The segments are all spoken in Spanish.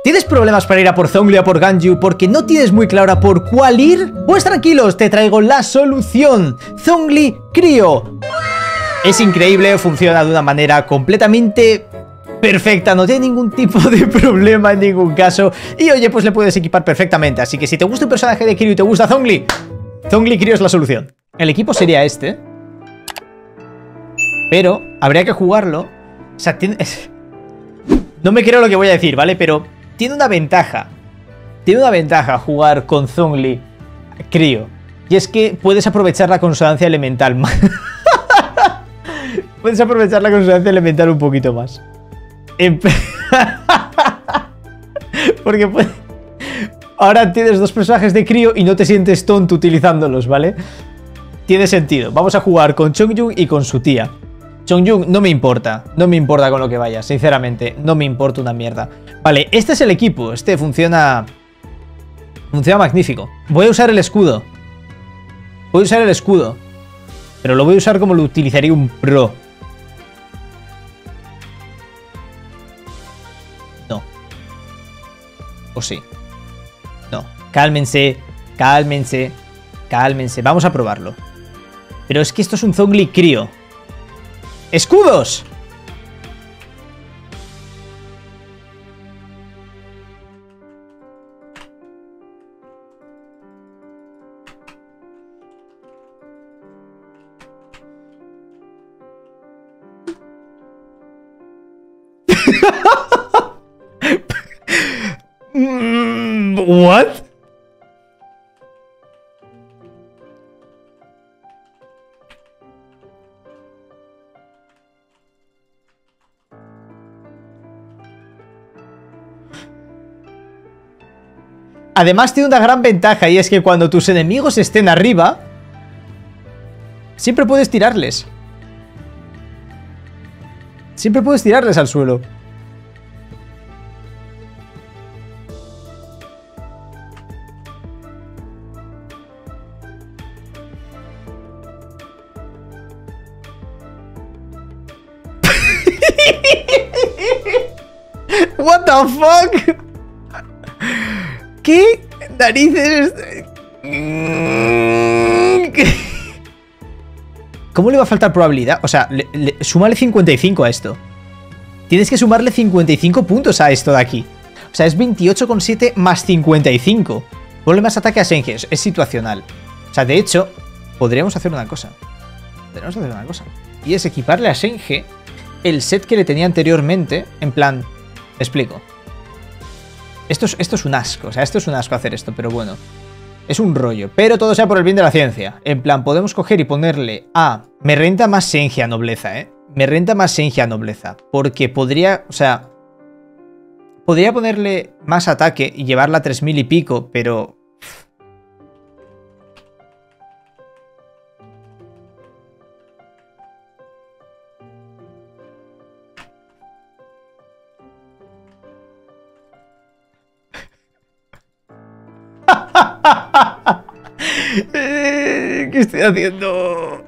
¿Tienes problemas para ir a por Zhongli o a por Ganyu porque no tienes muy clara por cuál ir? Pues tranquilos, te traigo la solución. Zhongli Cryo. Es increíble, funciona de una manera completamente perfecta, no tiene ningún tipo de problema en ningún caso. Y oye, pues le puedes equipar perfectamente. Así que si te gusta un personaje de Cryo y te gusta Zhongli, Zhongli Cryo es la solución. El equipo sería este, pero habría que jugarlo. O sea, no me creo lo que voy a decir, ¿vale? Pero tiene una ventaja. Tiene una ventaja jugar con Zhongli Cryo. Y es que puedes aprovechar la consonancia elemental. Puedes aprovechar la consonancia elemental un poquito más. Porque ahora tienes dos personajes de Cryo y no te sientes tonto utilizándolos, ¿vale? Tiene sentido. Vamos a jugar con Chongyun y con su tía. Chongyun no me importa. No me importa con lo que vaya, sinceramente. No me importa una mierda. Vale, este es el equipo. Este funciona... Funciona magnífico. Voy a usar el escudo. Voy a usar el escudo. Pero lo voy a usar como lo utilizaría un pro. No. ¿O sí? No. Cálmense. Cálmense. Cálmense. Vamos a probarlo. Pero es que esto es un Zhongli Cryo. ¡Escudos! What? Además tiene una gran ventaja y es que cuando tus enemigos estén arriba, siempre puedes tirarles. Siempre puedes tirarles al suelo. What the fuck? ¿Qué narices? ¿Cómo le va a faltar probabilidad? O sea, súmale 55 a esto. Tienes que sumarle 55 puntos a esto de aquí. O sea, es 28,7 más 55. Ponle más ataque a Senge. Es situacional. O sea, de hecho, podríamos hacer una cosa. Podríamos hacer una cosa. Y es equiparle a Senge el set que le tenía anteriormente. En plan, te explico. Esto es un asco. O sea, esto es un asco hacer esto, pero bueno. Es un rollo, pero todo sea por el bien de la ciencia. En plan, podemos coger y ponerle a... Me renta más Senge a nobleza, ¿eh? Me renta más Senge a nobleza. Porque podría, o sea... Podría ponerle más ataque y llevarla a 3000 y pico, pero... ¿Qué estoy haciendo?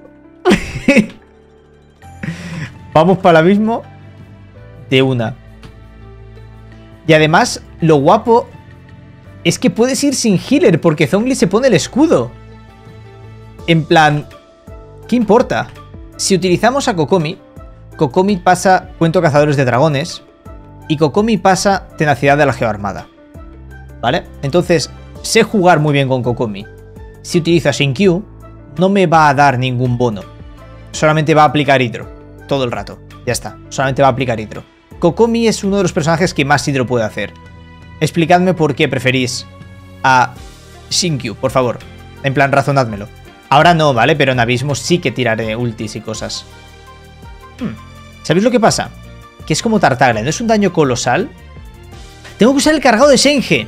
Vamos para el abismo de una. Y además, lo guapo es que puedes ir sin healer porque Zhongli se pone el escudo. En plan, ¿qué importa? Si utilizamos a Kokomi, Kokomi pasa Cuento Cazadores de Dragones y Kokomi pasa Tenacidad de la Geoarmada. ¿Vale? Entonces, sé jugar muy bien con Kokomi. Si utilizo a Shinkyu, no me va a dar ningún bono. Solamente va a aplicar hidro. Todo el rato. Ya está. Solamente va a aplicar hidro. Kokomi es uno de los personajes que más hidro puede hacer. Explicadme por qué preferís a Shinkyu, por favor. En plan, razonádmelo. Ahora no, ¿vale? Pero en Abismo sí que tiraré ultis y cosas. ¿Sabéis lo que pasa? Que es como Tartaglia. ¿No es un daño colosal? Tengo que usar el cargado de Senge.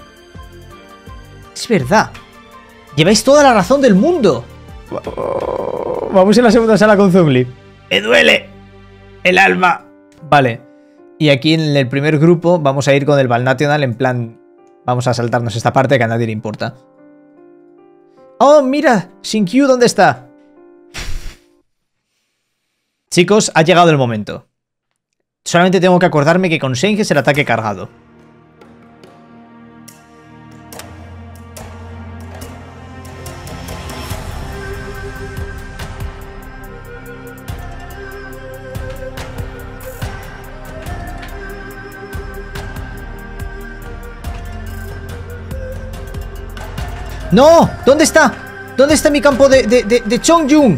Es verdad. Lleváis toda la razón del mundo. Vamos en la segunda sala con Zhongli. ¡Me duele el alma! Vale. Y aquí en el primer grupo vamos a ir con el Val National en plan... Vamos a saltarnos esta parte que a nadie le importa. ¡Oh, mira! Shinkyu, ¿dónde está? Chicos, ha llegado el momento. Solamente tengo que acordarme que con Senge es el ataque cargado. ¡No! ¿Dónde está? ¿Dónde está mi campo de Chongjun?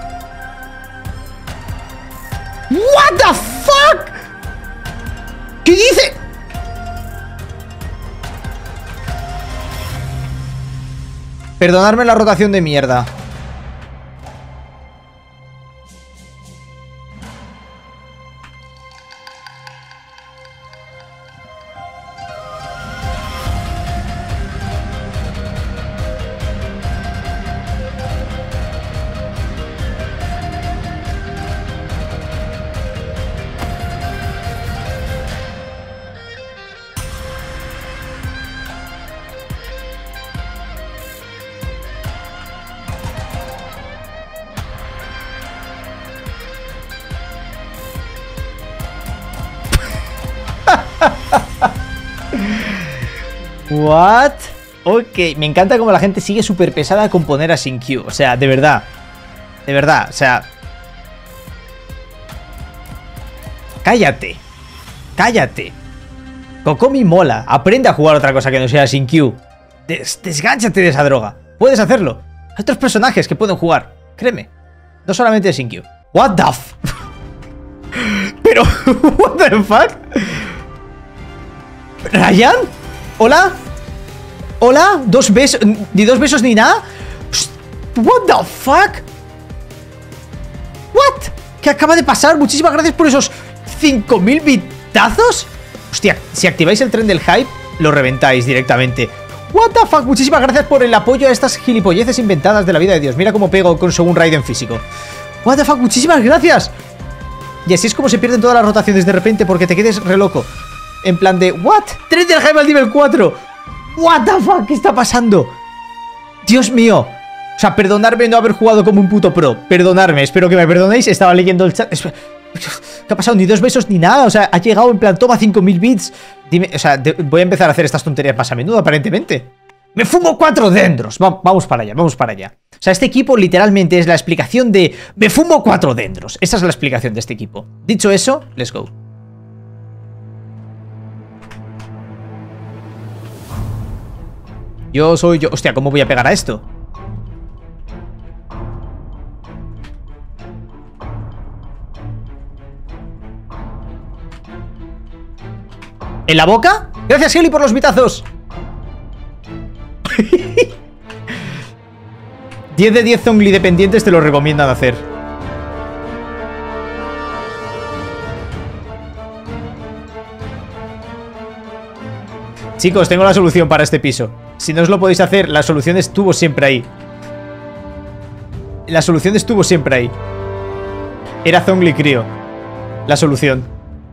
¿What the fuck? ¿Qué dice? Perdonadme la rotación de mierda. What? Ok, me encanta como la gente sigue súper pesada con poner a Sin-Q. O sea, de verdad. De verdad, o sea. Cállate. Cállate. Kokomi mola. Aprende a jugar otra cosa que no sea Sin-Q. Desgánchate de esa droga. Puedes hacerlo. Hay otros personajes que pueden jugar. Créeme. No solamente Sin-Q. What the f... Pero, what the fuck? ¿Ryan? ¿Hola? ¿Hola? ¿Dos besos? ¿Ni dos besos ni nada? What the fuck? What? ¿Qué acaba de pasar? Muchísimas gracias por esos 5000 bitazos. Hostia, si activáis el tren del hype, lo reventáis directamente. What the fuck, muchísimas gracias por el apoyo a estas gilipolleces inventadas de la vida de Dios. Mira cómo pego con Shogun Raiden físico. What the fuck, muchísimas gracias. Y así es como se pierden todas las rotaciones de repente porque te quedes re loco. En plan de, ¿what? Tren del hype al nivel 4. What the fuck, ¿qué está pasando? Dios mío. O sea, perdonadme no haber jugado como un puto pro. Perdonadme, espero que me perdonéis. Estaba leyendo el chat. ¿Qué ha pasado? Ni dos besos ni nada. O sea, ha llegado en plan, toma 5000 bits. Dime, o sea, voy a empezar a hacer estas tonterías más a menudo, aparentemente. Me fumo 4 dendros. Vamos para allá, vamos para allá. O sea, este equipo literalmente es la explicación de me fumo 4 dendros. Esa es la explicación de este equipo. Dicho eso, let's go. Yo soy yo. Hostia, ¿cómo voy a pegar a esto? ¿En la boca? Gracias, Heli, por los bitazos. 10 de 10 Zhongli dependientes te lo recomiendan hacer. Chicos, tengo la solución para este piso. Si no os lo podéis hacer, la solución estuvo siempre ahí. La solución estuvo siempre ahí. Era Zhongli Crío. La solución.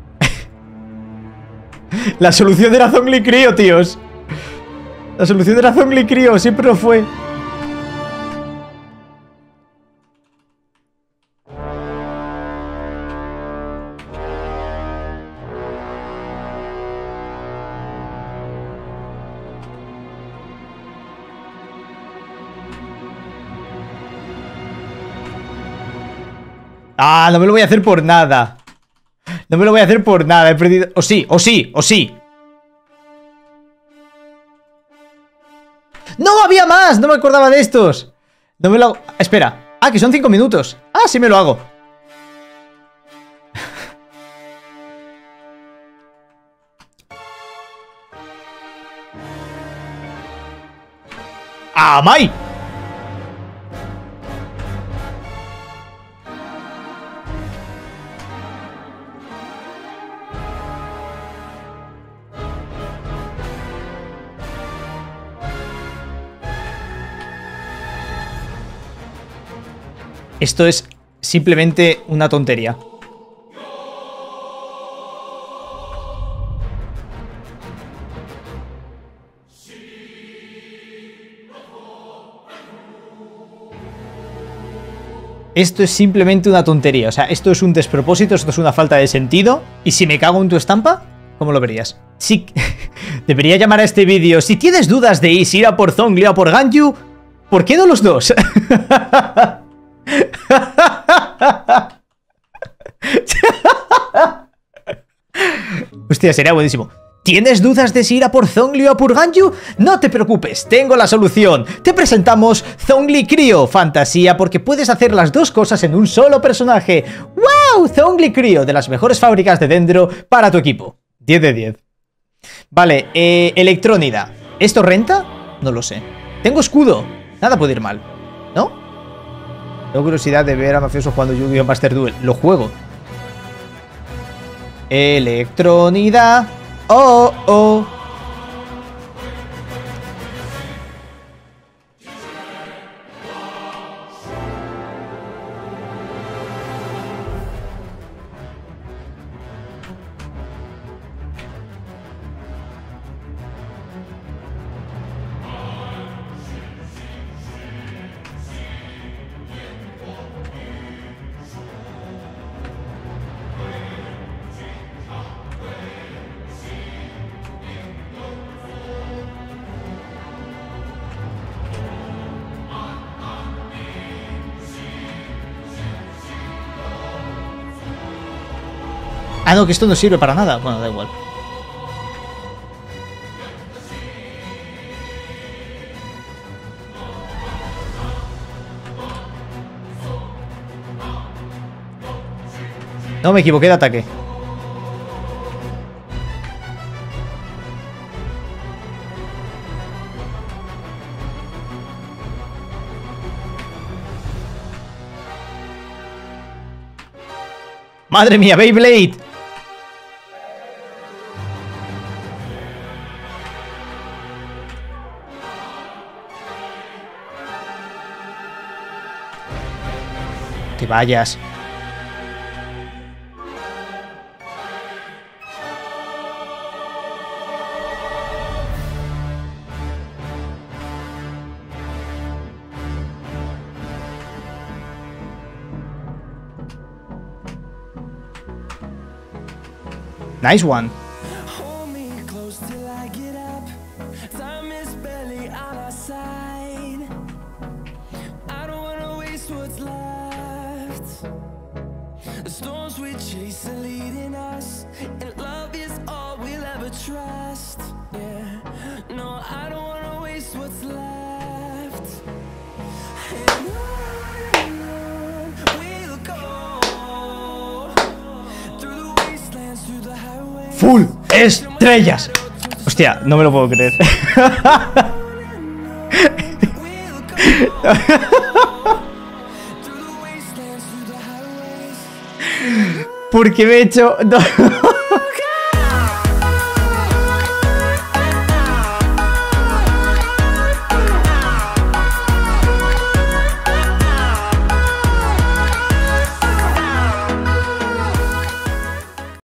La solución era Zhongli Crío, tíos. La solución era Zhongli Crío, siempre lo fue. Ah, no me lo voy a hacer por nada. No me lo voy a hacer por nada, he perdido... O sí, o sí, o sí. ¡No, había más! No me acordaba de estos. No me lo hago... Espera. Ah, que son 5 minutos. Ah, sí me lo hago. ¡Ah, Mai! Esto es simplemente una tontería. Esto es simplemente una tontería. O sea, esto es un despropósito, esto es una falta de sentido. Y si me cago en tu estampa, ¿cómo lo verías? Sí. Debería llamar a este vídeo: si tienes dudas de ir a por Zhongli o a por Ganyu, ¿por qué no los dos? Hostia, sería buenísimo. ¿Tienes dudas de si ir a por Zhongli o a por Ganyu? No te preocupes, tengo la solución. Te presentamos Zhongli Cryo, fantasía porque puedes hacer las dos cosas en un solo personaje. ¡Wow! Zhongli Cryo, de las mejores fábricas de Dendro para tu equipo. 10 de 10. Vale, Electrónida. ¿Esto renta? No lo sé. Tengo escudo. Nada puede ir mal, ¿no? Tengo curiosidad de ver a mafiosos jugando Yu-Gi-Oh! Master Duel. Lo juego. Electrónida. Oh, oh. Ah, no, que esto no sirve para nada. Bueno, da igual. No, me equivoqué de ataque. ¡Madre mía, Beyblade! Te vayas. Nice one. ¡Full estrellas! Hostia, no me lo puedo creer. Porque me he hecho... No.